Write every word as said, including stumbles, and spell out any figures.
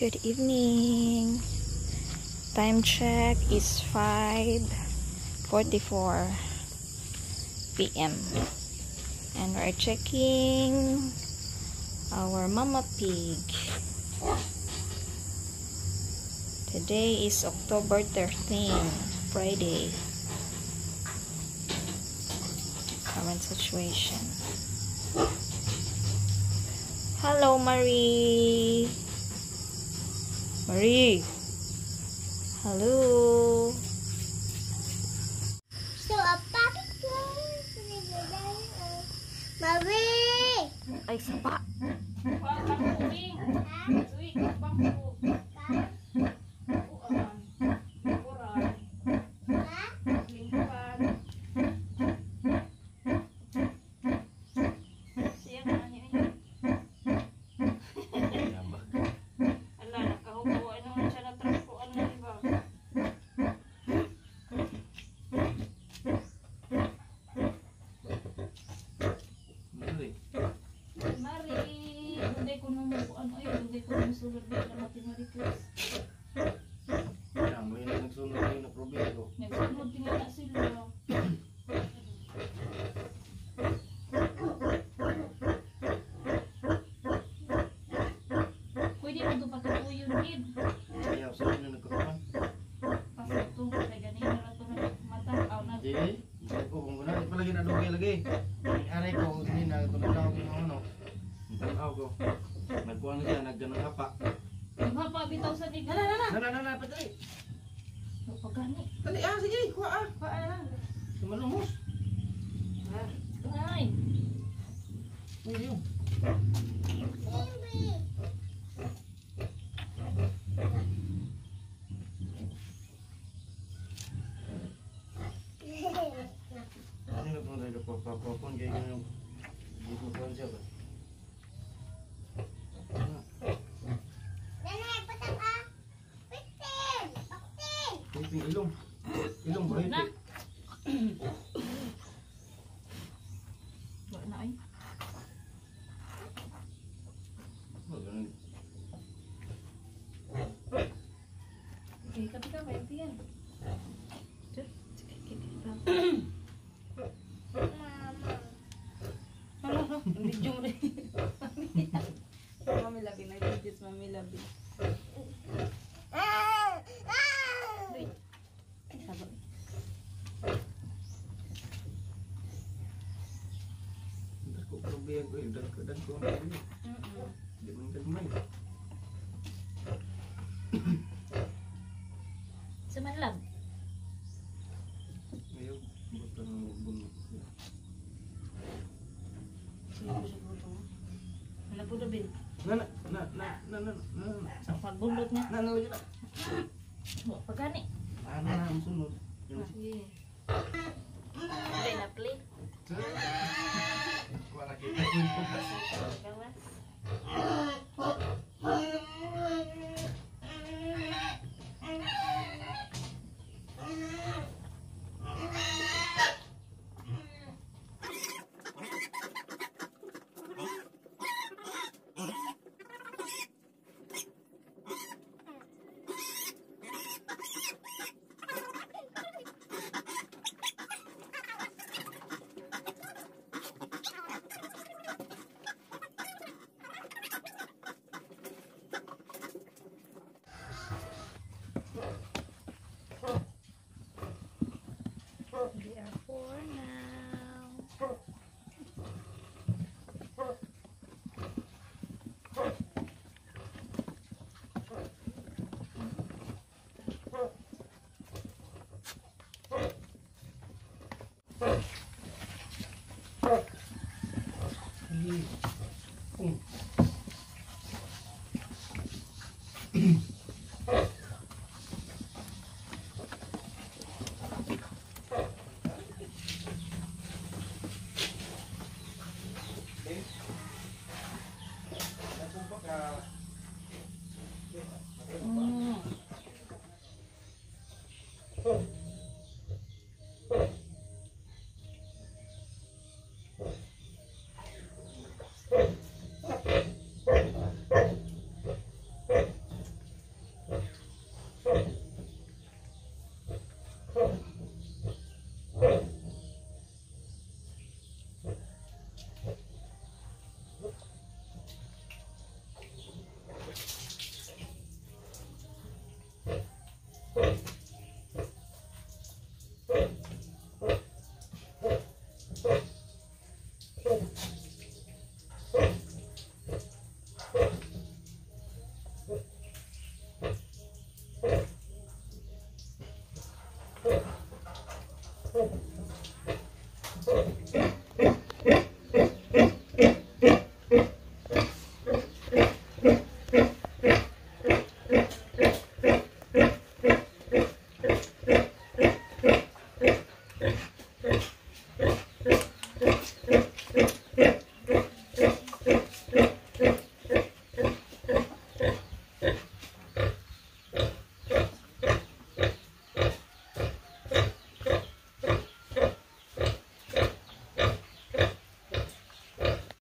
Good evening. Time check is five forty-four p m and we're checking our mama pig. Today is October thirteenth, Friday. Current situation. Hello, Marie. Marie. Hello. So, a puppy Marie. Ay, sapa. Nagkuhan siya, nagganang hapa. Hapa, bitaw sa tig. Nana, nana, nana, nana, patay. Pagani. Dali, ah, sige, kuha ah. Kuha lang. Sumalumos. Ay. Uy, yun. Ano na po tayo papapapon, kaya ganyan yung gikukuhan siya ba? Piping ilong. Ilong ba Na. ito? Wala na ay. Oh, ganun. Okay, kapi ka ba? Ito yan. Mama. Video mo rin. Mami labi. Nag-videos mami labi. Biar gue udah kedang kau ni, dia mengkemai. Semanlab. Ayo, bukan bun. Wala po dabi. Nana, nana, nana, nana. Sa pagbundot niya. Nana lagi tak. Pagani. Nana, musunod. Sige. Play na play. Wala kita pun Gawas. We are four now. Hmm.